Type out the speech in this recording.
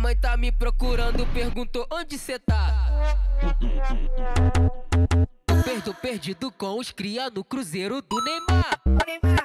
mãe tá me procurando, perguntou onde cê tá. Perdido com os cria no cruzeiro do Neymar.